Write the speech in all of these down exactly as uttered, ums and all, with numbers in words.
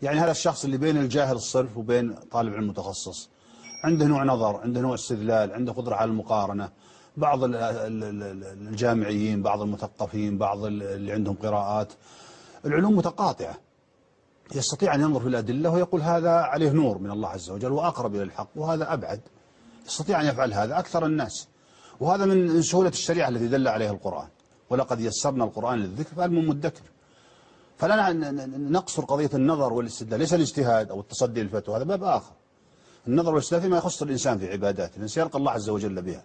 يعني هذا الشخص اللي بين الجاهل الصرف وبين طالب علم متخصص عنده نوع نظر، عنده نوع استدلال، عنده قدرة على المقارنة. بعض الجامعيين، بعض المثقفين، بعض اللي عندهم قراءات، العلوم متقاطعة، يستطيع أن ينظر في الأدلة ويقول هذا عليه نور من الله عز وجل وأقرب إلى الحق وهذا أبعد. يستطيع أن يفعل هذا أكثر الناس، وهذا من سهولة الشريعة التي دل عليها القرآن. ولقد يسرنا القرآن للذكر فهل من مدكر. فلا نقصر قضية النظر والاستدلال، ليس الاجتهاد أو التصدي للفتوى، هذا باب آخر. النظر والاستدلال فيما يخص الإنسان في عباداته، الإنسان يلقى الله عز وجل بها.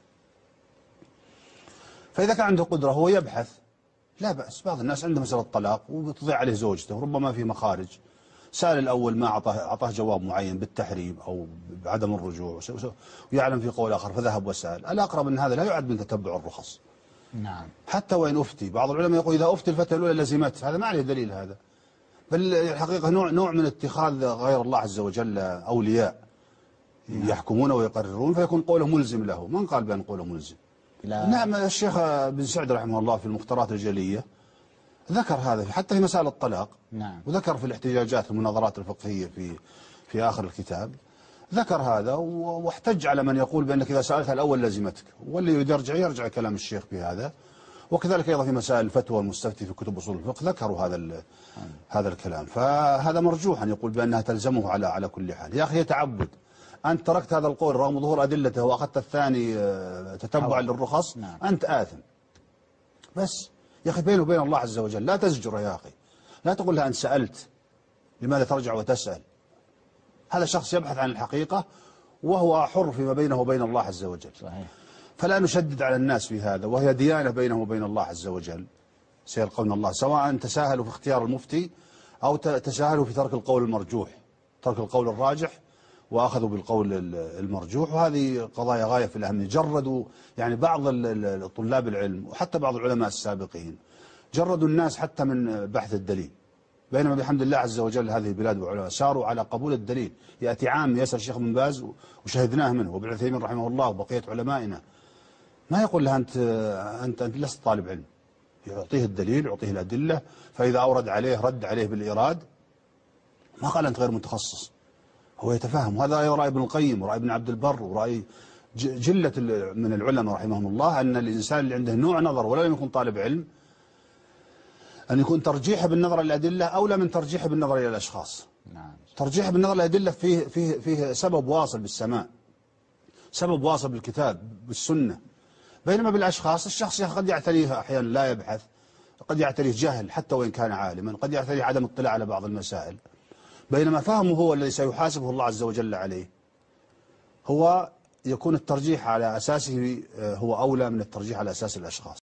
فإذا كان عنده قدرة هو يبحث، لا بأس. بعض الناس عنده مسألة طلاق وتضيع عليه زوجته وربما في مخارج، سأل الأول ما أعطاه أعطاه جواب معين بالتحريم أو بعدم الرجوع، ويعلم في قول آخر فذهب وسأل. الأقرب أن هذا لا يعد من تتبع الرخص. نعم. حتى وإن أفتي، بعض العلماء يقول إذا أفتي الفتوى الأولى لزمته، هذا ما عليه دليل هذا. بل الحقيقة نوع نوع من اتخاذ غير الله عز وجل أولياء يحكمون ويقررون فيكون قوله ملزم له. من قال بأن قوله ملزم؟ لا. نعم. الشيخ بن سعد رحمه الله في المختارات الجلية ذكر هذا حتى في مسائل الطلاق. نعم. وذكر في الاحتجاجات المناظرات الفقهية في في آخر الكتاب ذكر هذا، واحتج على من يقول بأنك إذا سألتها الأول لزمتك، واللي يرجع يرجع كلام الشيخ في هذا. وكذلك أيضا في مسائل الفتوى المستفتي في كتب أصول الفقه ذكروا هذا ال هذا الكلام. فهذا مرجوح أن يقول بأنها تلزمه على على كل حال. يا أخي هي تعبد. أنت تركت هذا القول رغم ظهور أدلته وأخذت الثاني تتبعا للرخص. نعم. أنت آثم. بس يا أخي بينه وبين الله عز وجل لا تزجره يا أخي. لا تقول له أنت سألت لماذا ترجع وتسأل. هذا شخص يبحث عن الحقيقة وهو حر فيما بينه وبين الله عز وجل. صحيح. فلا نشدد على الناس في هذا، وهي ديانة بينه وبين الله عز وجل. سيلقون الله سواء تساهلوا في اختيار المفتي أو تساهلوا في ترك القول المرجوح، ترك القول الراجح وأخذوا بالقول المرجوح. وهذه قضايا غاية في الأهمية. جردوا يعني بعض طلاب العلم وحتى بعض العلماء السابقين جردوا الناس حتى من بحث الدليل، بينما بحمد الله عز وجل هذه البلاد والعلماء ساروا على قبول الدليل. يأتي عام يسأل الشيخ بن باز وشهدناه منه وابن عثيمين رحمه الله وبقية علمائنا، ما يقول له أنت أنت أنت لست طالب علم، يعطيه الدليل يعطيه الأدلة، فإذا أورد عليه رد عليه بالإيراد. ما قال أنت غير متخصص، هو يتفهم. وهذا رأي ابن القيم ورأي ابن عبد البر ورأي جلة من العلماء رحمهم الله، أن الإنسان اللي عنده نوع نظر ولا لم يكن طالب علم أن يكون ترجيحه بالنظر إلى الأدلة أولى من ترجيحه بالنظر إلى الأشخاص. نعم. ترجيحه بالنظر إلى الأدلة فيه فيه فيه سبب واصل بالسماء، سبب واصل بالكتاب بالسنة. بينما بالأشخاص الشخص قد يعتريه أحيانا لا يبحث، قد يعتريه جهل حتى وإن كان عالما، قد يعتريه عدم اطلاع على بعض المسائل. بينما فهمه هو الذي سيحاسبه الله عز وجل عليه، هو يكون الترجيح على أساسه هو أولى من الترجيح على أساس الأشخاص.